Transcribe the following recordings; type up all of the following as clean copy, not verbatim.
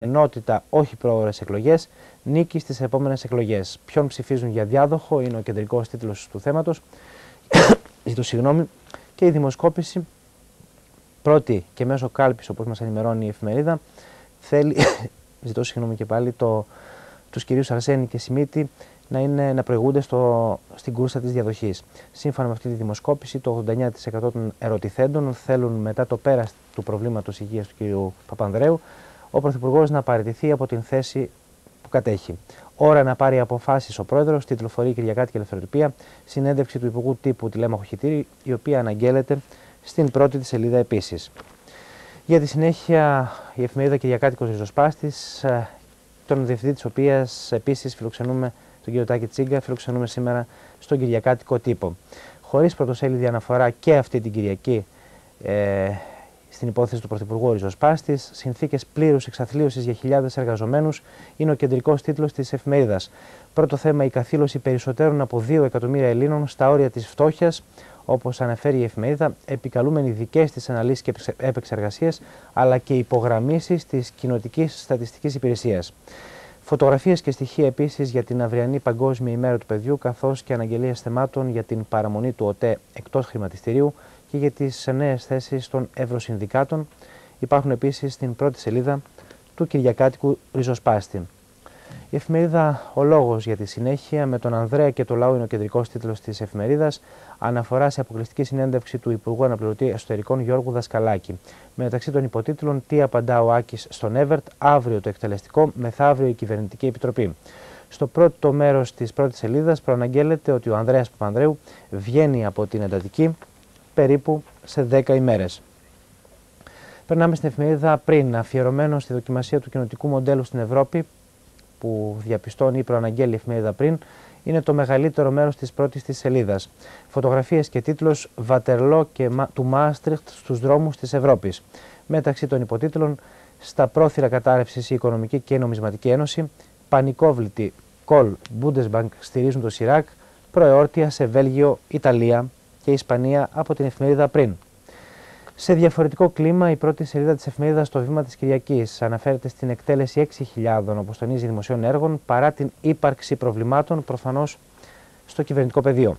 ενότητα όχι πρόωρες εκλογές, νίκη στις επόμενες εκλογές. Ποιον ψηφίζουν για διάδοχο είναι ο κεντρικός τίτλος του θέματος. Και η δημοσκόπηση, πρώτη και μέσω κάλπης, όπως μας ενημερώνει η εφημερίδα, θέλει, ζητώ συγγνώμη και πάλι, τους κυρίους Αρσένη και Σιμίτη να προηγούνται στην κούρσα της διαδοχής. Σύμφωνα με αυτή τη δημοσκόπηση, το 89% των ερωτηθέντων θέλουν μετά το πέρας του προβλήματος υγείας του κυρίου Παπανδρέου ο Πρωθυπουργός να παραιτηθεί από την θέση που κατέχει. Ώρα να πάρει αποφάσεις ο Πρόεδρος, τιτλοφορεί η Κυριακάτικη Ελευθεροτυπία, συνέντευξη του Υπουργού Τύπου Τηλέμαχου Χιτήρη, η οποία αναγγέλλεται στην πρώτη της σελίδα επίσης. Για τη συνέχεια, η εφημερίδα Κυριακάτικος Ριζοσπάστης, τον διευθυντή της οποίας επίσης φιλοξενούμε, τον κύριο Τάκη Τσίγκα, φιλοξενούμε σήμερα στον Κυριακάτικο Τύπο. Χωρίς πρωτοσέλιδη αναφορά και αυτή την Κυριακή στην υπόθεση του Πρωθυπουργού Ριζοσπάστης, συνθήκες πλήρους εξαθλίωσης για χιλιάδες εργαζομένους είναι ο κεντρικός τίτλος της εφημερίδας. Πρώτο θέμα, η καθήλωση περισσότερων από 2 εκατομμύρια Ελλήνων στα όρια της φτώχειας, όπως αναφέρει η εφημερίδα, επικαλούμενοι δικές της αναλύσεις και επεξεργασίες, αλλά και υπογραμμίσεις της Κοινοτικής Στατιστικής Υπηρεσίας. Φωτογραφίες και στοιχεία επίσης για την αυριανή Παγκόσμια ημέρα του παιδιού, καθώς και αναγγελίες θεμάτων για την παραμονή του ΟΤΕ εκτός χρηματιστηρίου και για τις νέες θέσεις των Ευρωσυνδικάτων. Υπάρχουν επίσης στην πρώτη σελίδα του Κυριακάτικου Ριζοσπάστη. Η εφημερίδα Ο Λόγος για τη συνέχεια, με τον Ανδρέα και το λαό είναι ο κεντρικός τίτλος της εφημερίδας, αναφορά σε αποκλειστική συνέντευξη του Υπουργού Αναπληρωτή Εσωτερικών Γιώργου Δασκαλάκη. Μεταξύ των υποτίτλων, τι απαντά ο Άκης στον Εύερτ, αύριο το εκτελεστικό, μεθαύριο η Κυβερνητική Επιτροπή. Στο πρώτο μέρος της πρώτης σελίδας προαναγγέλλεται ότι ο Ανδρέας Παπανδρέου βγαίνει από την εντατική περίπου σε 10 ημέρες. Περνάμε στην εφημερίδα Πριν, αφιερωμένο στη δοκιμασία του κοινοτικού μοντέλου στην Ευρώπη, που διαπιστώνει ή προαναγγέλει η εφημερίδα Πριν, είναι το μεγαλύτερο μέρος της πρώτης της σελίδας. Φωτογραφίες και τίτλος «Βατερλό και του Μάστριχτ στους δρόμους της Ευρώπης». Μεταξύ των υποτίτλων, στα πρόθυρα κατάρρευσης η Οικονομική και η Νομισματική Ένωση, πανικόβλητοι Κολ Bundesbank στηρίζουν το Σιράκ, προεόρτια σε Βέλγιο, Ιταλία και Ισπανία από την εφημερίδα Πριν. Σε διαφορετικό κλίμα, η πρώτη σελίδα της εφημερίδας Το Βήμα της Κυριακής αναφέρεται στην εκτέλεση 6.000, όπως τονίζει, δημοσίων έργων, παρά την ύπαρξη προβλημάτων προφανώς στο κυβερνητικό πεδίο.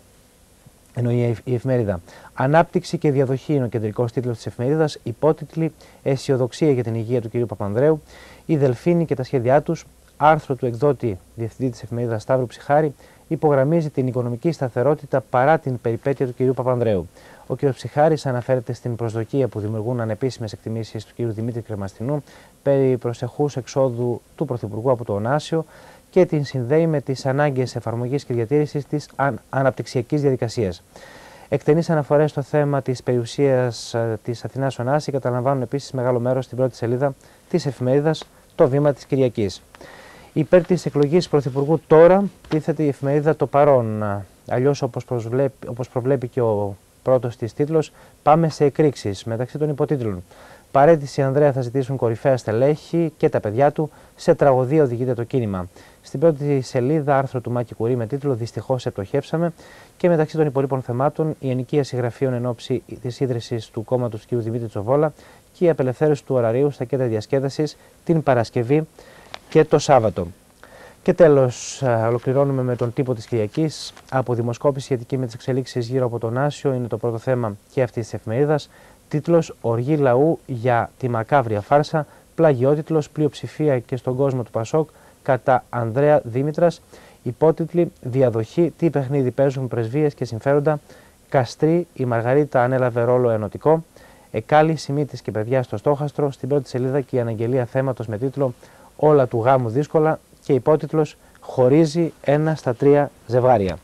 Εννοεί η εφημερίδα. Ανάπτυξη και διαδοχή είναι ο κεντρικός τίτλος της εφημερίδας. Υπότιτλοι: Αισιοδοξία για την υγεία του κ. Παπανδρέου, η Δελφίνη και τα σχέδιά τους. Άρθρο του εκδότη διευθυντή της εφημερίδας Σταύρου Ψυχάρη υπογραμμίζει την οικονομική σταθερότητα παρά την περιπέτεια του κ. Παπανδρέου. Ο κ. Ψυχάρης αναφέρεται στην προσδοκία που δημιουργούν ανεπίσημες εκτιμήσεις του κ. Δημήτρη Κρεμαστινού περί προσεχούς εξόδου του Πρωθυπουργού από το Ωνάσιο και την συνδέει με τις ανάγκες εφαρμογής και διατήρησης της αναπτυξιακής διαδικασίας. Εκτενείς αναφορές στο θέμα της περιουσίας της Αθηνάς Ωνάση καταλαμβάνουν επίσης μεγάλο μέρος στην πρώτη σελίδα της εφημερίδας Το Βήμα της Κυριακής. Υπέρ της εκλογής Πρωθυπουργού τώρα τίθεται η εφημερίδα Το Παρόν. Αλλιώς, όπως προβλέπει και ο πρώτος της τίτλος, πάμε σε εκρήξεις μεταξύ των υποτίτλων. Παρέτηση Ανδρέα θα ζητήσουν κορυφαία στελέχη και τα παιδιά του, σε τραγωδία οδηγείται το κίνημα. Στην πρώτη σελίδα, άρθρο του Μάκη Κουρί με τίτλο «Δυστυχώς επτοχεύσαμε» και μεταξύ των υπολείπων θεμάτων, η ενοικίαση γραφείων εν ώψη της ίδρυσης του κόμματος του κ. Δημήτρη Τσοβόλα και η απελευθέρωση του ωραρίου στα κέντρα διασκέδασης την Παρασκευή και το Σάββατο. Και τέλος, ολοκληρώνουμε με τον τύπο της Κυριακής. Από δημοσκόπηση σχετική με τις εξελίξεις γύρω από τον Άσιο είναι το πρώτο θέμα και αυτής της εφημερίδας. Τίτλος «Οργή λαού για τη μακάβρια φάρσα», πλαγιότιτλος «Πλειοψηφία και στον κόσμο του Πασόκ κατά Ανδρέα Δήμητρας». Υπότιτλοι «Διαδοχή, τι παιχνίδι παίζουν πρεσβείες και συμφέροντα», «Καστρί, η Μαργαρίτα ανέλαβε ρόλο ενωτικό», «Εκάλη, Σιμίτης και παιδιά στο στόχαστρο». Στην πρώτη σελίδα και η αναγγελία θέματος με τίτλο «Όλα του γάμου δύσκολα» και υπότιτλος «Χωρίζει 1 στα 3 ζευγάρια».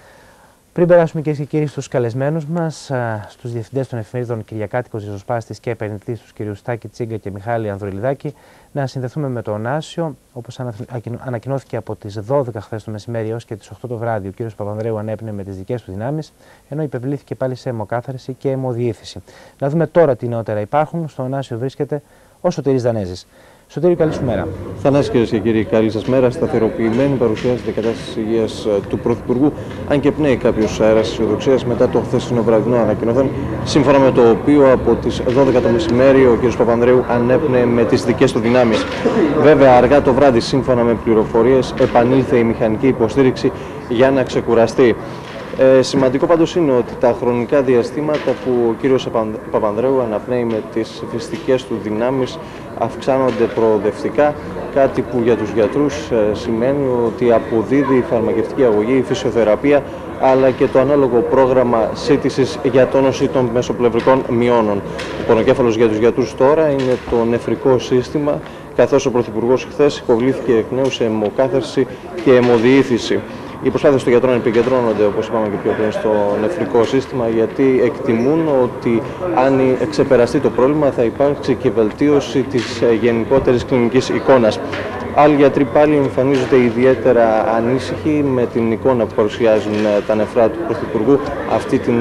Πριν περάσουμε, κυρίες και κύριοι, στους καλεσμένους μας, στους διευθυντές των εφημερίδων Κυριακάτικος Ριζοσπάστης και επενδυτής, τους κυρίους Τάκη Τσίγκα και Μιχάλη Ανδρουλιδάκη, να συνδεθούμε με τον Άσιο. Όπως ανακοινώθηκε από τις 12 χθες το μεσημέρι έως και τις 8 το βράδυ, ο κύριος Παπανδρέου ανέπνεε με τις δικές του δυνάμεις, ενώ υπευλήθηκε πάλι σε αιμοκάθαρση και αιμοδιήθηση. Να δούμε τώρα τι νεότερα υπάρχουν. Στον Άσιο βρίσκεται ο Σωτήρης Δανέζης. Σωτήρη, καλή σου μέρα. Θανάση, κυρίες και κύριοι, καλή σας μέρα. Σταθεροποιημένη παρουσιάζεται η κατάσταση υγείας του Πρωθυπουργού, αν και πνέει κάποιος αέρας αισιοδοξίας μετά το χθεσινό βραδινό ανακοινωθέν, σύμφωνα με το οποίο από τις 12 το μεσημέρι ο κ. Παπανδρέου ανέπνεε με τις δικές του δυνάμεις. Βέβαια, αργά το βράδυ, σύμφωνα με πληροφορίες, επανήλθε η μηχανική υποστήριξη για να ξεκουραστεί. Σημαντικό πάντως είναι ότι τα χρονικά διαστήματα που ο κύριος Παπανδρέου αναπνέει με τις φυσικές του δυνάμεις αυξάνονται προοδευτικά, κάτι που για τους γιατρούς σημαίνει ότι αποδίδει η φαρμακευτική αγωγή, η φυσιοθεραπεία, αλλά και το ανάλογο πρόγραμμα σύντησης για τόνωση των μεσοπλευρικών μειώνων. Ο πονοκέφαλος για τους γιατρούς τώρα είναι το νεφρικό σύστημα, καθώς ο Πρωθυπουργός χθες υποβλήθηκε εκ νέου σε αιμοκάθαρση και αιμοδιήθηση. Οι προσπάθειες των γιατρών επικεντρώνονται, όπως είπαμε και πιο πριν, στο νεφρικό σύστημα, γιατί εκτιμούν ότι αν ξεπεραστεί το πρόβλημα θα υπάρξει και βελτίωση της γενικότερης κλινικής εικόνας. Άλλοι γιατροί πάλι εμφανίζονται ιδιαίτερα ανήσυχοι με την εικόνα που παρουσιάζουν τα νεφρά του Πρωθυπουργού, αυτή την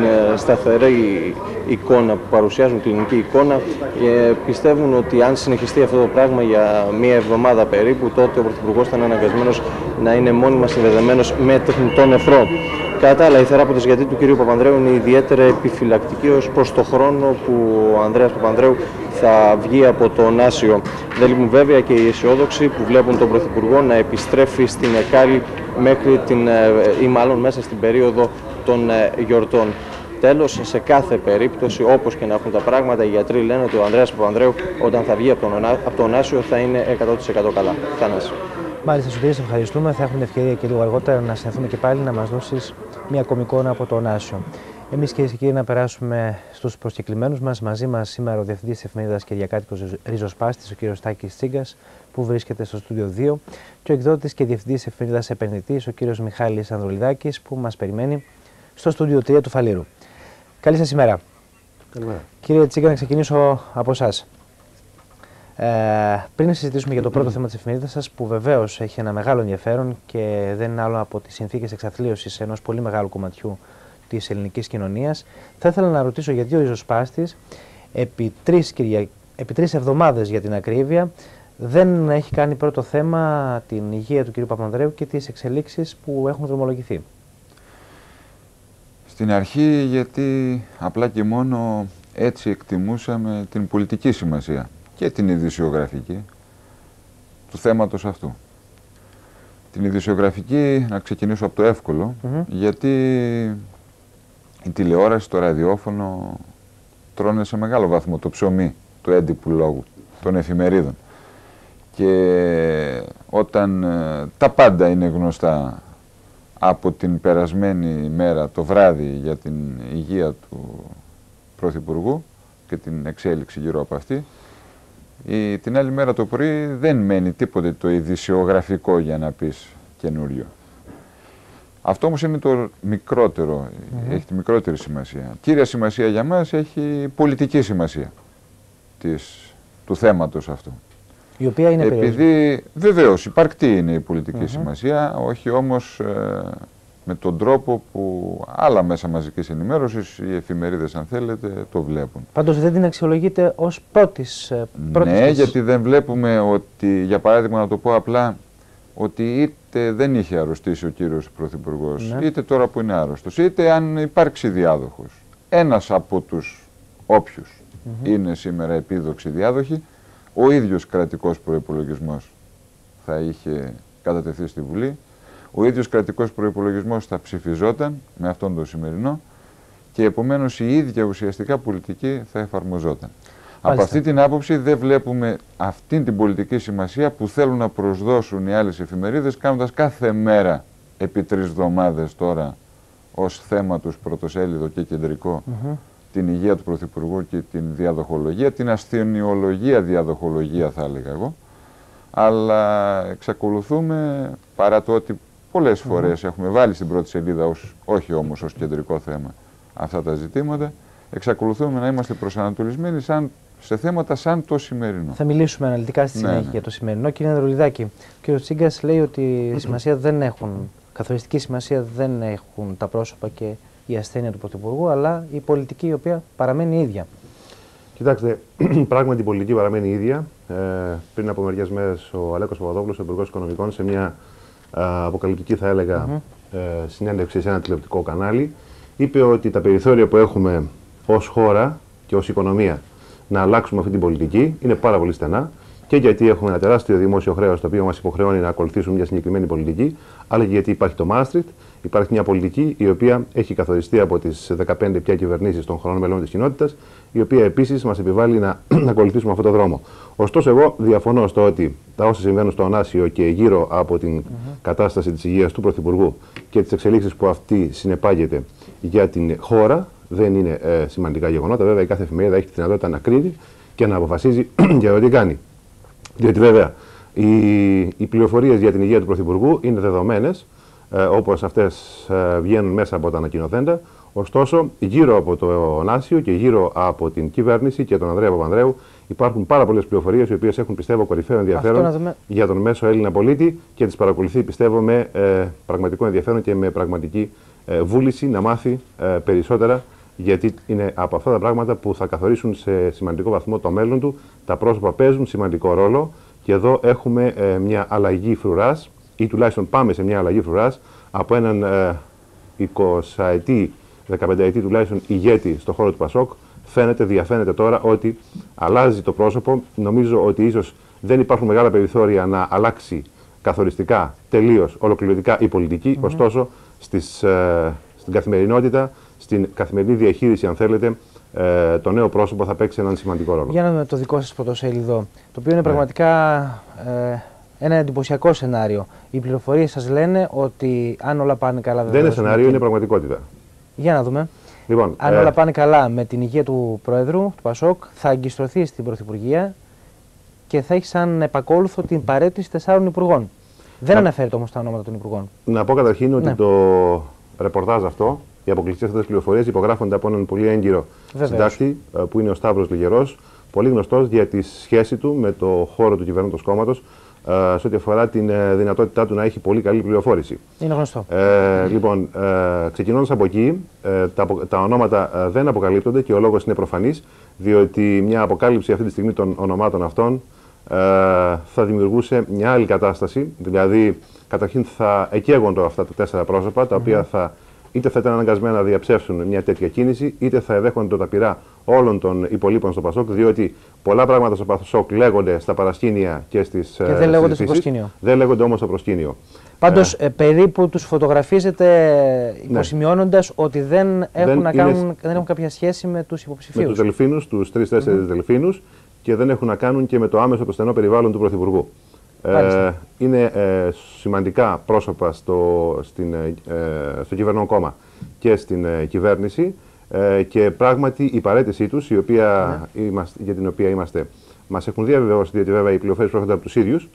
σταθερή εικόνα που παρουσιάζουν, κλινική εικόνα. Πιστεύουν ότι αν συνεχιστεί αυτό το πράγμα για μία εβδομάδα περίπου, τότε ο Πρωθυπουργός θα είναι αναγκασμένος να είναι μόνιμα συνδεδεμένος με τεχνητό νεφρό. Κατά άλλα, οι θεράποντες γιατροί του κ. Παπανδρέου είναι ιδιαίτερα επιφυλακτικοί ως προς το χρόνο που ο Ανδρέας Παπανδρέου θα βγει από το Νάσιο. Δεν λείπουν βέβαια και οι αισιόδοξοι που βλέπουν τον Πρωθυπουργό να επιστρέφει στην Εκάλη μέχρι ή μάλλον μέσα στην περίοδο των γιορτών. Τέλος, σε κάθε περίπτωση, όπως και να έχουν τα πράγματα, οι γιατροί λένε ότι ο Ανδρέας Παπανδρέου, όταν θα βγει από το Νάσιο, θα είναι 100% καλά. Θανάση. Μάλιστα, Σωτήρη, σε ευχαριστούμε. Θα έχουμε ευκαιρία και λίγο αργότερα να συνεχθούμε και πάλι να μας δώσεις μια ακόμη εικόνα από το Νάσιο. Εμείς, κυρίες και κύριοι, να περάσουμε στους προσκεκλημένους μας. Μαζί μας σήμερα ο Διευθυντής της Εφημερίδας και Διακάτοικος Ριζοσπάστης, ο κ. Τάκης Τσίγκας, που βρίσκεται στο στούντιο 2, και ο εκδότης και Διευθυντής της Εφημερίδας Επενδυτής, ο κ. Μιχάλης Ανδρουλιδάκης, που μας περιμένει στο στούντιο 3 του Φαλήρου. Καλή σας ημέρα. Καλημέρα. Κύριε Τσίγκα, να ξεκινήσω από εσάς. Πριν συζητήσουμε για το πρώτο θέμα της εφημερίδας σας, που βεβαίως έχει ένα μεγάλο ενδιαφέρον και δεν είναι άλλο από τις συνθήκες εξαθλίωσης ενός πολύ μεγάλου κομματιού της ελληνικής κοινωνίας, θα ήθελα να ρωτήσω γιατί ο Ριζοσπάστης επί τρεις εβδομάδες για την ακρίβεια δεν έχει κάνει πρώτο θέμα την υγεία του κ. Παπανδρέου και τις εξελίξεις που έχουν δρομολογηθεί. Στην αρχή, γιατί απλά και μόνο έτσι εκτιμούσαμε την πολιτική σημασία και την ειδησιογραφική του θέματος αυτού. Την ειδησιογραφική, να ξεκινήσω από το εύκολο, γιατί η τηλεόραση, το ραδιόφωνο τρώνε σε μεγάλο βαθμό το ψωμί του έντυπου λόγου, των εφημερίδων. Και όταν τα πάντα είναι γνωστά από την περασμένη μέρα το βράδυ για την υγεία του Πρωθυπουργού και την εξέλιξη γύρω από αυτή, την άλλη μέρα το πρωί δεν μένει τίποτε το ειδησιογραφικό για να πεις καινούριο. Αυτό όμως είναι το μικρότερο, έχει τη μικρότερη σημασία. Κύρια σημασία για μας έχει πολιτική σημασία του θέματος αυτού. Η οποία είναι επειδή βεβαίως υπαρκτή είναι η πολιτική σημασία, όχι όμως με τον τρόπο που άλλα μέσα μαζικής ενημέρωσης, οι εφημερίδες αν θέλετε, το βλέπουν. Πάντως δεν την αξιολογείτε ως πρώτης. Ναι, γιατί δεν βλέπουμε ότι, για παράδειγμα να το πω απλά, ότι είτε δεν είχε αρρωστήσει ο κύριος Πρωθυπουργός, είτε τώρα που είναι άρρωστος, είτε αν υπάρξει διάδοχος. Ένας από τους όποιους είναι σήμερα επίδοξοι διάδοχοι, ο ίδιος κρατικός προϋπολογισμός θα είχε κατατεθεί στη Βουλή, ο ίδιος κρατικός προϋπολογισμός θα ψηφιζόταν με αυτόν τον σημερινό και επομένως η ίδια ουσιαστικά πολιτική θα εφαρμοζόταν. Από αυτή την άποψη δεν βλέπουμε αυτή την πολιτική σημασία που θέλουν να προσδώσουν οι άλλες εφημερίδες, κάνοντας κάθε μέρα επί 3 εβδομάδες τώρα ως θέμα τους πρωτοσέλιδο και κεντρικό την υγεία του Πρωθυπουργού και την διαδοχολογία, την ασθενειολογία διαδοχολογία θα έλεγα εγώ, αλλά εξακολουθούμε, παρά το ότι πολλές φορές έχουμε βάλει στην πρώτη σελίδα, όχι όμως ως κεντρικό θέμα, αυτά τα ζητήματα, εξακολουθούμε να είμαστε προσανατολισμένοι σε θέματα σαν το σημερινό. Θα μιλήσουμε αναλυτικά στη συνέχεια για το σημερινό. Κύριε Ανδρουλιδάκη, ο κ. Τσίγκας λέει ότι σημασία δεν έχουν, καθοριστική σημασία δεν έχουν τα πρόσωπα και η ασθένεια του Πρωθυπουργού, αλλά η πολιτική η οποία παραμένει ίδια. Κοιτάξτε, πράγματι η πολιτική παραμένει η ίδια. Πριν από μερικές μέρες ο Αλέκος Παπαδόπουλος, ο Υπουργός Οικονομικών, σε μια αποκαλυπτική, θα έλεγα, συνέντευξη σε ένα τηλεοπτικό κανάλι, είπε ότι τα περιθώρια που έχουμε ως χώρα και ως οικονομία να αλλάξουμε αυτή την πολιτική είναι πάρα πολύ στενά. Και γιατί έχουμε ένα τεράστιο δημόσιο χρέος το οποίο μας υποχρεώνει να ακολουθήσουμε μια συγκεκριμένη πολιτική, αλλά και γιατί υπάρχει το Maastricht, υπάρχει μια πολιτική η οποία έχει καθοριστεί από τις 15 πια κυβερνήσεις των χωρών μελών της κοινότητας, η οποία επίσης μας επιβάλλει να ακολουθήσουμε αυτόν τον δρόμο. Ωστόσο, εγώ διαφωνώ στο ότι τα όσα συμβαίνουν στο Ωνάσιο και γύρω από την κατάσταση της υγείας του Πρωθυπουργού και τις εξελίξεις που αυτή συνεπάγεται για την χώρα δεν είναι σημαντικά γεγονότα. Βέβαια, η κάθε εφημερίδα έχει τη δυνατότητα να κρίνει και να αποφασίζει για το τι κάνει. Διότι βέβαια οι πληροφορίες για την υγεία του Πρωθυπουργού είναι δεδομένες, όπως αυτές βγαίνουν μέσα από τα ανακοινωθέντα. Ωστόσο, γύρω από το Ωνάσιο και γύρω από την κυβέρνηση και τον Ανδρέα Παπανδρέου υπάρχουν πάρα πολλές πληροφορίες οι οποίες έχουν, πιστεύω, κορυφαίο ενδιαφέρον για τον μέσο Έλληνα πολίτη και τις παρακολουθεί, πιστεύω, με πραγματικό ενδιαφέρον και με πραγματική βούληση να μάθει περισσότερα, γιατί είναι από αυτά τα πράγματα που θα καθορίσουν σε σημαντικό βαθμό το μέλλον του. Τα πρόσωπα παίζουν σημαντικό ρόλο και εδώ έχουμε μια αλλαγή φρουράς, ή τουλάχιστον πάμε σε μια αλλαγή φρουράς από έναν 20ετή, 15ετή τουλάχιστον ηγέτη στον χώρο του Πασόκ. Διαφαίνεται τώρα ότι αλλάζει το πρόσωπο. Νομίζω ότι ίσως δεν υπάρχουν μεγάλα περιθώρια να αλλάξει καθοριστικά, τελείως, ολοκληρωτικά η πολιτική. Ωστόσο, στην καθημερινότητα, στην καθημερινή διαχείριση, αν θέλετε, το νέο πρόσωπο θα παίξει έναν σημαντικό ρόλο. Για να δούμε το δικό σας πρωτοσέλιδο, το οποίο είναι πραγματικά ένα εντυπωσιακό σενάριο. Οι πληροφορίες σας λένε ότι αν όλα πάνε καλά... Δεν είναι σενάριο, είναι πραγματικότητα. Για να δούμε. Λοιπόν, αν όλα πάνε καλά με την υγεία του Πρόεδρου, του Πασόκ, θα αγκιστρωθεί στην Πρωθυπουργία και θα έχει σαν επακόλουθο την παρέτηση 4 υπουργών. Δεν αναφέρεται όμως τα ονόματα των υπουργών. Να πω καταρχήν ότι το ρεπορτάζ αυτό, οι αποκλειστικές αυτές πληροφορίες υπογράφονται από έναν πολύ έγκυρο συντάκτη, που είναι ο Σταύρος Λιγερός, πολύ γνωστός για τη σχέση του με το χώρο του κυβερνώντος κόμματος, σε ό,τι αφορά την δυνατότητά του να έχει πολύ καλή πληροφόρηση. Είναι γνωστό. Λοιπόν, ξεκινώντας από εκεί, τα ονόματα δεν αποκαλύπτονται και ο λόγος είναι προφανής, διότι μια αποκάλυψη αυτή τη στιγμή των ονομάτων αυτών θα δημιουργούσε μια άλλη κατάσταση. Δηλαδή, καταρχήν θα εκαίγονται αυτά τα 4 πρόσωπα, τα οποία είτε θα ήταν αναγκασμένα να διαψεύσουν μια τέτοια κίνηση, είτε θα εδέχονται το ταπειρά όλων των υπολείπων στο Πασόκ, διότι πολλά πράγματα στο Πασόκ λέγονται στα παρασκήνια και στις και δεν λέγονται στο προσκήνιο. Δεν λέγονται όμως στο προσκήνιο. Πάντως, περίπου τους φωτογραφίζετε υποσημειώνοντας ότι δεν έχουν κάποια σχέση με τους υποψηφίους. Με τους δελφίνους, τους 3-4 δελφίνους, και δεν έχουν να κάνουν και με το άμεσο το στενό περιβάλλον του Πρωθυπουργού. Είναι σημαντικά πρόσωπα στο κυβερνών κόμμα και στην κυβέρνηση και πράγματι η παραίτησή τους, για την οποία μας έχουν διαβεβαιώσει, διότι βέβαια οι πληροφορίες προέρχονται από τους ίδιους,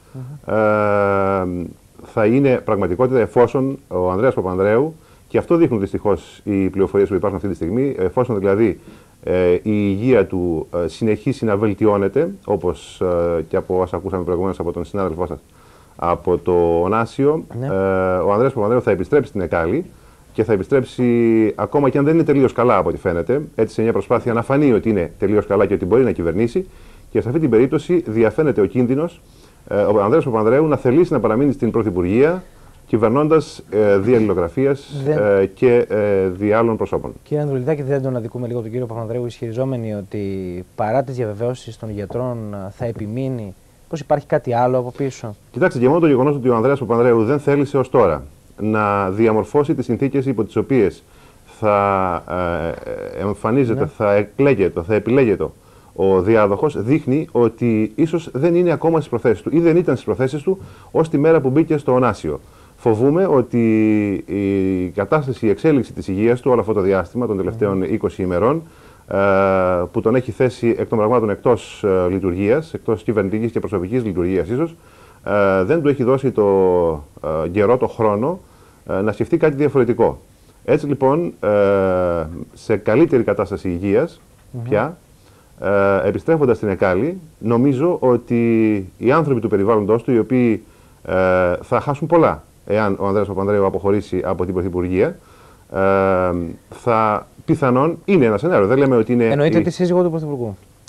θα είναι πραγματικότητα εφόσον ο Ανδρέας Παπανδρέου, και αυτό δείχνουν δυστυχώς οι πληροφορίες που υπάρχουν αυτή τη στιγμή, εφόσον δηλαδή η υγεία του συνεχίσει να βελτιώνεται, όπως και από όσα ακούσαμε προηγουμένως από τον συνάδελφό σας από το Ωνάσιο, ο Ανδρέας Παπανδρέου θα επιστρέψει στην Εκάλη και θα επιστρέψει ακόμα και αν δεν είναι τελείως καλά από ό,τι φαίνεται, έτσι σε μια προσπάθεια να φανεί ότι είναι τελείως καλά και ότι μπορεί να κυβερνήσει, και σε αυτή την περίπτωση διαφαίνεται ο κίνδυνος ο Ανδρέας Παπανδρέου να θελήσει να παραμείνει στην Πρωθυπουργία, κυβερνώντας δι' αλληλογραφίας και δι' άλλων προσώπων. Κύριε Ανδρουλιδάκη, δεν τον αδικούμε λίγο τον κύριο Παπανδρέου, ισχυριζόμενοι ότι παρά τις διαβεβαιώσεις των γιατρών θα επιμείνει, πως υπάρχει κάτι άλλο από πίσω? Κοιτάξτε, και μόνο το γεγονός ότι ο Ανδρέας Παπανδρέου δεν θέλησε ως τώρα να διαμορφώσει τις συνθήκες υπό τις οποίες θα εμφανίζεται, θα εκλέγεται, θα επιλέγεται ο διάδοχος, δείχνει ότι ίσως δεν είναι ακόμα στις προθέσεις του ή δεν ήταν στις προθέσεις του ως τη μέρα που μπήκε στο Ωνάσιο. Φοβούμαι ότι η κατάσταση, η εξέλιξη της υγείας του όλο αυτό το διάστημα των τελευταίων 20 ημερών, που τον έχει θέσει εκ των πραγμάτων εκτός λειτουργίας, εκτός κυβερνητικής και προσωπικής λειτουργίας ίσως, δεν του έχει δώσει το καιρό, το χρόνο να σκεφτεί κάτι διαφορετικό. Έτσι λοιπόν, σε καλύτερη κατάσταση υγείας πια, επιστρέφοντας στην Εκάλη, νομίζω ότι οι άνθρωποι του περιβάλλοντος του, οι οποίοι θα χάσουν πολλά εάν ο Ανδρέας Παπανδρέου αποχωρήσει από την Πρωθυπουργία, θα πιθανόν είναι ένα σενάριο. Δεν λέμε ότι είναι. Εννοείται τη σύζυγο του Πρωθυπουργού.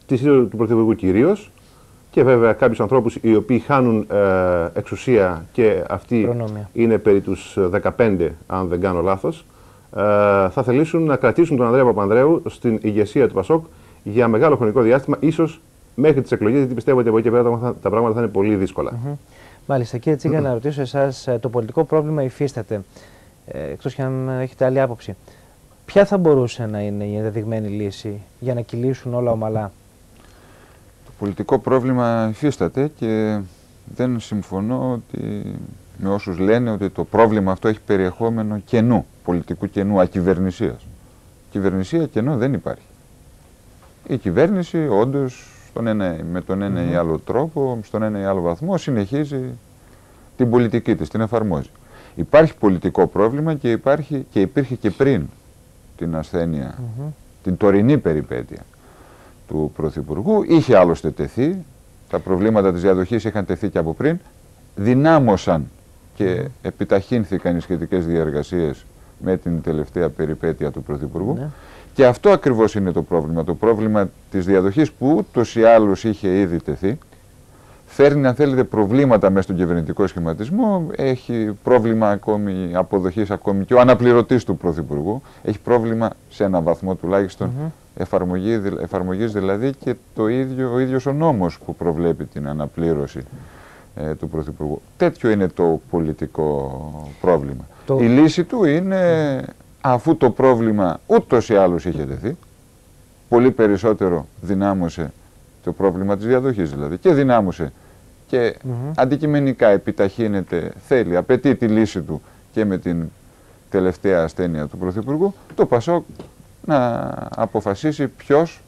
τη σύλλογη του Πρωθυπουργού κυρίως, και βέβαια κάποιους ανθρώπους οι οποίοι χάνουν εξουσία και αυτοί προνόμια. Είναι περί τους 15, αν δεν κάνω λάθος, θα θελήσουν να κρατήσουν τον Ανδρέα Παπανδρέου στην ηγεσία του ΠΑΣΟΚ για μεγάλο χρονικό διάστημα, ίσως μέχρι τις εκλογές, γιατί πιστεύω ότι από εκεί και πέρα τα πράγματα θα είναι πολύ δύσκολα. Μάλιστα. Κύριε Τσίγκα, να ρωτήσω εσάς, το πολιτικό πρόβλημα υφίσταται, εκτός και αν έχετε άλλη άποψη. Ποια θα μπορούσε να είναι η ενδεδειγμένη λύση για να κυλήσουν όλα ομαλά? Το πολιτικό πρόβλημα υφίσταται και δεν συμφωνώ με όσους λένε ότι το πρόβλημα αυτό έχει περιεχόμενο κενού, πολιτικού κενού, ακυβερνησίας. Κυβερνησία κενό δεν υπάρχει. Η κυβέρνηση όντως με τον ένα ή άλλο τρόπο, στον ένα ή άλλο βαθμό συνεχίζει την πολιτική της, την εφαρμόζει. Υπάρχει πολιτικό πρόβλημα και υπήρχε και πριν την ασθένεια, την τωρινή περιπέτεια του Πρωθυπουργού. Είχε άλλωστε τεθεί, τα προβλήματα της διαδοχής είχαν τεθεί και από πριν, δυνάμωσαν και επιταχύνθηκαν οι σχετικές διεργασίες με την τελευταία περιπέτεια του Πρωθυπουργού. Και αυτό ακριβώς είναι το πρόβλημα. Το πρόβλημα της διαδοχής που ούτως ή άλλως είχε ήδη τεθεί, φέρνει, αν θέλετε, προβλήματα μέσα στον κυβερνητικό σχηματισμό. Έχει πρόβλημα ακόμη αποδοχής, ακόμη και ο αναπληρωτής του Πρωθυπουργού. Έχει πρόβλημα σε έναν βαθμό τουλάχιστον εφαρμογής, δηλαδή και ο ίδιος ο νόμος που προβλέπει την αναπλήρωση του Πρωθυπουργού. Τέτοιο είναι το πολιτικό πρόβλημα. Η λύση του είναι, αφού το πρόβλημα ούτως ή άλλως είχε τεθεί, πολύ περισσότερο δυνάμωσε το πρόβλημα της διαδοχής δηλαδή και δυνάμωσε και αντικειμενικά επιταχύνεται, απαιτεί τη λύση του και με την τελευταία ασθένεια του Πρωθυπουργού, το ΠΑΣΟΚ να αποφασίσει ποιος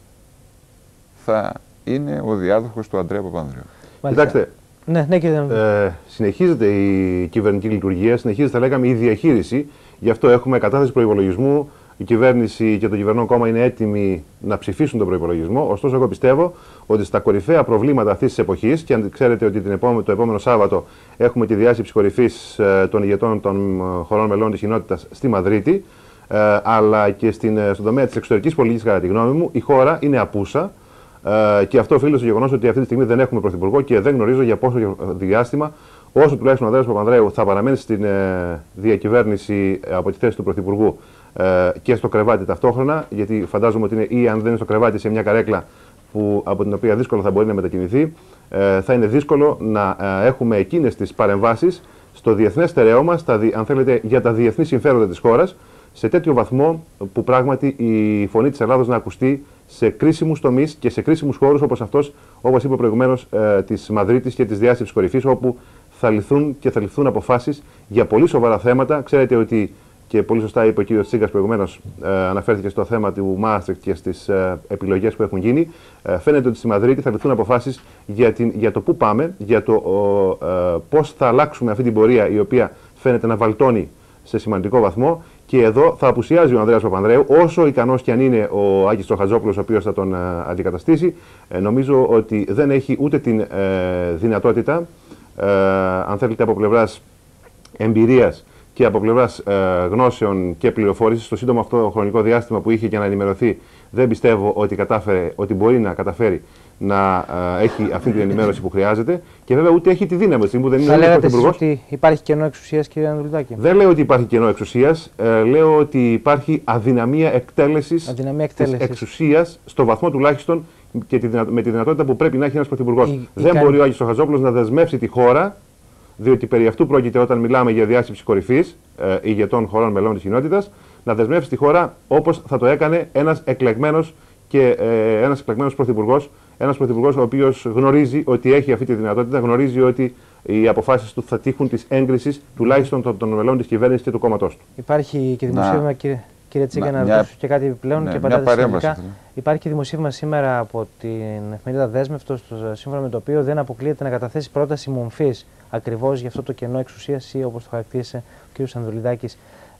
θα είναι ο διάδοχος του Ανδρέα Παπανδρέου. Κοιτάξτε, κύριε συνεχίζεται η κυβερνητική λειτουργία, συνεχίζεται, θα λέγαμε, η διαχείριση. Γι' αυτό έχουμε κατάθεση προϋπολογισμού. Η κυβέρνηση και το κυβερνών κόμμα είναι έτοιμοι να ψηφίσουν τον προϋπολογισμό. Ωστόσο, εγώ πιστεύω ότι στα κορυφαία προβλήματα αυτής της εποχής, και αν ξέρετε ότι το επόμενο Σάββατο έχουμε τη διάσκεψη κορυφής των ηγετών των χωρών μελών της κοινότητας στη Μαδρίτη, αλλά και στον τομέα της εξωτερικής πολιτικής, κατά τη γνώμη μου, η χώρα είναι απούσα. Και αυτό οφείλεται στο γεγονός ότι αυτή τη στιγμή δεν έχουμε πρωθυπουργό και δεν γνωρίζω για πόσο διάστημα, όσο τουλάχιστον ο Ανδρέας Παπανδρέου θα παραμένει στην διακυβέρνηση από τη θέση του πρωθυπουργού και στο κρεβάτι ταυτόχρονα, γιατί φαντάζομαι ότι είναι, ή αν δεν είναι στο κρεβάτι, σε μια καρέκλα από την οποία δύσκολα θα μπορεί να μετακινηθεί, θα είναι δύσκολο να έχουμε εκείνες τις παρεμβάσεις στο διεθνές στερέωμα, αν θέλετε, για τα διεθνή συμφέροντα της χώρας, σε τέτοιο βαθμό που πράγματι η φωνή της Ελλάδος να ακουστεί σε κρίσιμους τομείς και σε κρίσιμους χώρους όπως αυτός, όπως είπα προηγουμένως, της Μαδρίτης και της διάσκεψης κορυφής, όπου θα ληφθούν αποφάσεις για πολύ σοβαρά θέματα. Ξέρετε ότι, και πολύ σωστά είπε ο κ. Τσίγκας προηγουμένως, αναφέρθηκε στο θέμα του Μάστριχτ και στις επιλογές που έχουν γίνει. Φαίνεται ότι στη Μαδρίτη θα ληφθούν αποφάσεις για το πού πάμε, για το πώς θα αλλάξουμε αυτή την πορεία, η οποία φαίνεται να βαλτώνει σε σημαντικό βαθμό. Και εδώ θα απουσιάζει ο Ανδρέας Παπανδρέου, όσο ικανός και αν είναι ο Άκης Τσοχατζόπουλος, ο οποίος θα τον αντικαταστήσει. Νομίζω ότι δεν έχει ούτε την δυνατότητα, αν θέλετε, από πλευράς εμπειρίας και από πλευράς γνώσεων και πληροφόρησης, στο σύντομο αυτό χρονικό διάστημα που είχε για να ενημερωθεί, δεν πιστεύω ότι μπορεί να καταφέρει να έχει αυτή την ενημέρωση που χρειάζεται, και βέβαια ούτε έχει τη δύναμη που δεν είναι. Θα λέγατε εσείς ότι υπάρχει κενό εξουσίας, κύριε Ανδρουλιδάκη? Δεν λέω ότι υπάρχει κενό εξουσίας. Λέω ότι υπάρχει αδυναμία εκτέλεσης της εξουσίας, στο βαθμό τουλάχιστον και με τη δυνατότητα που πρέπει να έχει ένας πρωθυπουργός. Δεν μπορεί ο Άκης Τσοχατζόπουλος να δεσμεύσει τη χώρα, διότι περί αυτού πρόκειται όταν μιλάμε για διάσκεψη κορυφής ηγετών χωρών μελών της κοινότητας, να δεσμεύσει τη χώρα όπως θα το έκανε ένας εκλεγμένος πρωθυπουργός. Ένας πρωθυπουργός ο οποίος γνωρίζει ότι έχει αυτή τη δυνατότητα, γνωρίζει ότι οι αποφάσεις του θα τύχουν της έγκρισης τουλάχιστον των μελών της κυβέρνησης και του κόμματός του. Υπάρχει και δημοσίευμα, κύριε Τσίγκα, να ρωτήσω και κάτι επιπλέον και πατάτε συνολικά. Υπάρχει και δημοσίευμα σήμερα από την εφημερίδα Δέσμευτος, σύμφωνα με το οποίο δεν αποκλείεται να καταθέσει πρόταση μομφής ακριβώς για αυτό το κενό εξουσίας, ή όπως το χαρακτήρισε ο κ. Ανδρουλιδάκης.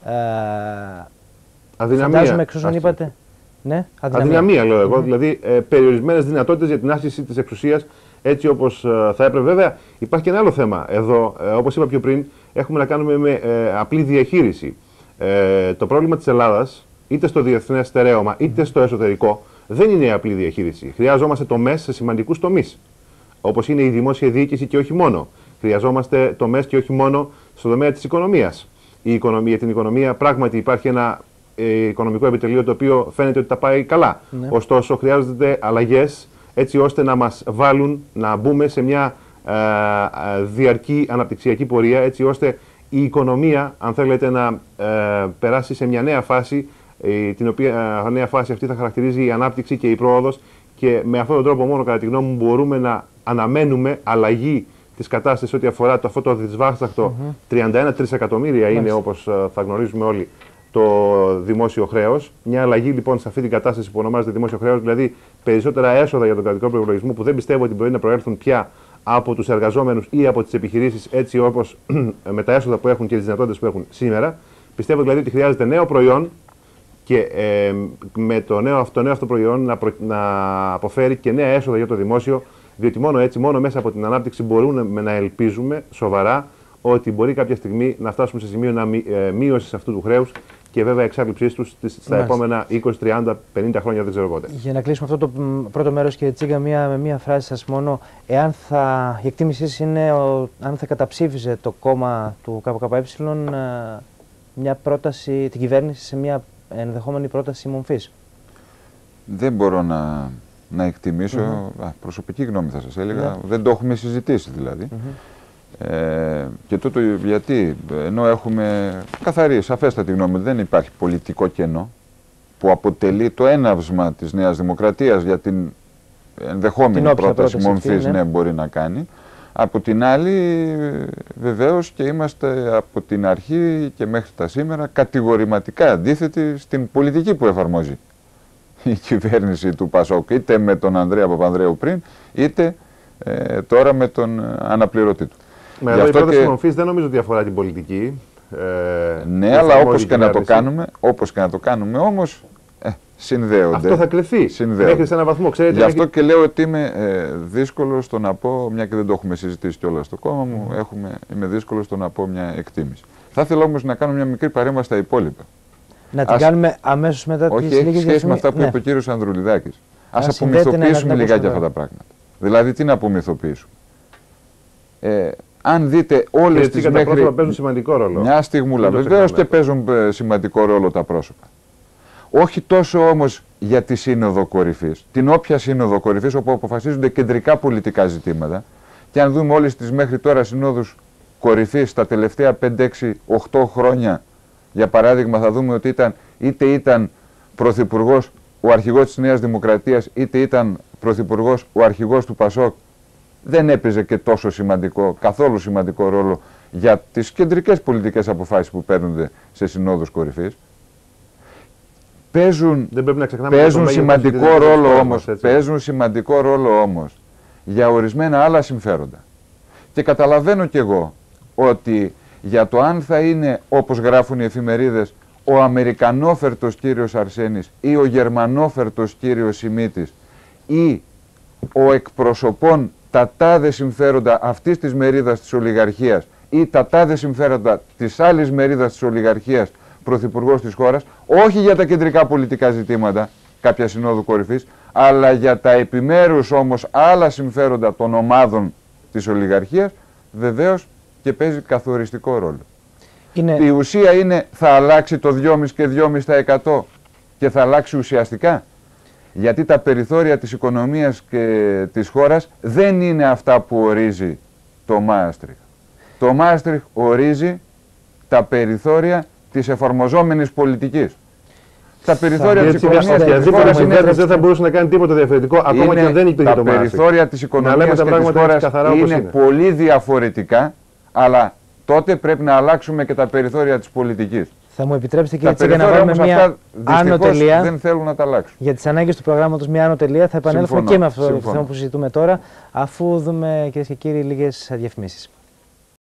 Φαντάζομαι εξ όσων είπατε. Ναι, αδυναμία λέω εγώ, δηλαδή περιορισμένες δυνατότητες για την άσκηση της εξουσίας έτσι όπως θα έπρεπε. Βέβαια, υπάρχει και ένα άλλο θέμα εδώ, όπως είπα πιο πριν, έχουμε να κάνουμε με απλή διαχείριση. Το πρόβλημα της Ελλάδας, είτε στο διεθνές στερέωμα είτε στο εσωτερικό, δεν είναι η απλή διαχείριση. Χρειάζομαστε τομές σε σημαντικούς τομείς, όπως είναι η δημόσια διοίκηση και όχι μόνο. Χρειαζόμαστε τομές και όχι μόνο στον τομέα της οικονομίας. Για την οικονομία πράγματι υπάρχει ένα οικονομικό επιτελείο το οποίο φαίνεται ότι τα πάει καλά. Ναι. Ωστόσο, χρειάζονται αλλαγές έτσι ώστε να μας βάλουν να μπούμε σε μια διαρκή αναπτυξιακή πορεία, έτσι ώστε η οικονομία, αν θέλετε, να περάσει σε μια νέα φάση, την οποία νέα φάση αυτή θα χαρακτηρίζει η ανάπτυξη και η πρόοδος, και με αυτόν τον τρόπο μόνο, κατά τη γνώμη μου, μπορούμε να αναμένουμε αλλαγή της κατάστασης ό,τι αφορά αυτό το δυσβάσταχτο 31 τρισεκατομμύρια είναι, όπως θα γνωρίζουμε όλοι, το δημόσιο χρέος. Μια αλλαγή λοιπόν σε αυτή την κατάσταση που ονομάζεται δημόσιο χρέος, δηλαδή περισσότερα έσοδα για τον κρατικό προϋπολογισμό, που δεν πιστεύω ότι μπορεί να προέλθουν πια από τους εργαζόμενους ή από τις επιχειρήσεις, έτσι όπως με τα έσοδα που έχουν και τις δυνατότητες που έχουν σήμερα. Πιστεύω δηλαδή ότι χρειάζεται νέο προϊόν και με το νέο αυτό προϊόν να αποφέρει και νέα έσοδα για το δημόσιο, διότι μόνο έτσι, μόνο μέσα από την ανάπτυξη μπορούμε να ελπίζουμε σοβαρά ότι μπορεί κάποια στιγμή να φτάσουμε σε σημείο μείωσης αυτού του χρέους και βέβαια εξάλληψής τους στα επόμενα 20, 30, 50 χρόνια, δεν ξέρω πότε. Για να κλείσουμε αυτό το πρώτο μέρος, κύριε Τσίγκα, με μία φράση σας μόνο. Εάν η εκτίμησή σας είναι αν θα καταψήφιζε το κόμμα του ΚΚΕ μια πρόταση, την κυβέρνηση, σε μια ενδεχόμενη πρόταση μομφής? Δεν μπορώ να εκτιμήσω. Προσωπική γνώμη θα σας έλεγα. Δεν το έχουμε συζητήσει δηλαδή. Και τούτο γιατί, ενώ έχουμε καθαρή, σαφέστατη γνώμη, δεν υπάρχει πολιτικό κενό που αποτελεί το έναυσμα της Νέας Δημοκρατίας για την ενδεχόμενη πρόταση μομφής, ναι, μπορεί να κάνει. Από την άλλη, βεβαίως, και είμαστε από την αρχή και μέχρι τα σήμερα κατηγορηματικά αντίθετοι στην πολιτική που εφαρμόζει η κυβέρνηση του ΠΑΣΟΚ, είτε με τον Ανδρέα Παπανδρέου πριν, είτε τώρα με τον αναπληρωτή του. Με η πρόταση μομφής δεν νομίζω ότι αφορά την πολιτική. Ναι, αλλά όπως και να το κάνουμε όμως, συνδέονται. Αυτό θα κρυθεί μέχρι σε έναν βαθμό. Ξέρετε, γι' αυτό και λέω ότι είμαι δύσκολο στο να πω, μια και δεν το έχουμε συζητήσει κιόλας στο κόμμα μου, είμαι δύσκολο στο να πω μια εκτίμηση. Θα ήθελα όμως να κάνω μια μικρή παρέμβαση στα υπόλοιπα. Να την κάνουμε αμέσως μετά τις λίγες διαφημίσεις. Όχι, έχει σχέση με αυτά που είπε ο κύριος Ανδρουλιδάκης. Ας απομυθοποιήσουμε λιγάκι αυτά τα πράγματα. Δηλαδή, τι να απομυθοποιήσουμε. Αν δείτε όλες τις μέχρι... Τα πρόσωπα παίζουν σημαντικό ρόλο. Μια στιγμούλα. Βεβαίως και παίζουν σημαντικό ρόλο τα πρόσωπα. Όχι τόσο όμως για τη Σύνοδο Κορυφής. Την όποια Σύνοδο Κορυφής, όπου αποφασίζονται κεντρικά πολιτικά ζητήματα, και αν δούμε όλες τις μέχρι τώρα Συνόδους Κορυφής τα τελευταία 5, 6, 8 χρόνια, για παράδειγμα, θα δούμε ότι είτε ήταν πρωθυπουργός ο αρχηγός της Νέας Δημοκρατίας, είτε ήταν πρωθυπουργός ο αρχηγός του ΠΑΣΟΚ, δεν έπαιζε και τόσο σημαντικό, καθόλου σημαντικό ρόλο για τις κεντρικές πολιτικές αποφάσεις που παίρνονται σε συνόδους κορυφής. Παίζουν σημαντικό ρόλο όμως για ορισμένα άλλα συμφέροντα. Και καταλαβαίνω κι εγώ ότι για το αν θα είναι, όπως γράφουν οι εφημερίδες, ο Αμερικανόφερτος κύριος Αρσένης ή ο Γερμανόφερτος κύριος Σιμίτης ή ο εκπροσωπών τα τάδε συμφέροντα αυτής της μερίδας της ολιγαρχίας ή τα τάδε συμφέροντα της άλλης μερίδας της ολιγαρχίας πρωθυπουργός της χώρας, όχι για τα κεντρικά πολιτικά ζητήματα κάποια συνόδου κορυφής, αλλά για τα επιμέρους όμως άλλα συμφέροντα των ομάδων της ολιγαρχίας, βεβαίως και παίζει καθοριστικό ρόλο. Η ουσία είναι, θα αλλάξει το 2,5 και 2,5% και θα αλλάξει ουσιαστικά. Γιατί τα περιθώρια της οικονομίας και της χώρας δεν είναι αυτά που ορίζει το Μάστριχτ. Το Μάστριχτ ορίζει τα περιθώρια της εφαρμοζόμενης πολιτικής. Τα περιθώρια της οικονομίας και της χώρας δεν θα μπορούσε να κάνει τίποτα διαφορετικό, ακόμα και αν δεν υπήρχε το Μάστριχτ. Τα περιθώρια της οικονομίας και της χώρας είναι πολύ διαφορετικά, αλλά τότε πρέπει να αλλάξουμε και τα περιθώρια της πολιτικής. Θα μου επιτρέψετε, κύριε Τσίγκα, να βάλουμε μια άνω τελεία. Δεν θέλουν να τα αλλάξουν. Για τις ανάγκες του προγράμματος, μια άνω τελεία. Θα επανέλθουμε και με αυτό το θέμα που συζητούμε τώρα, αφού δούμε, κυρίες και κύριοι, λίγες διαφημίσεις.